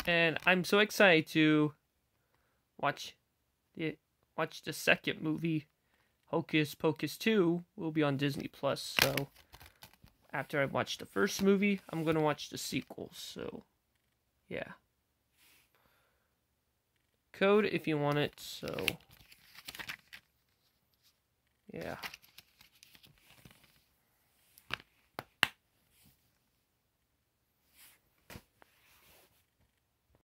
And I'm so excited to watch the second movie, Hocus Pocus 2, will be on Disney Plus. So after I watch the first movie, I'm gonna watch the sequel. So yeah, code if you want it. So yeah.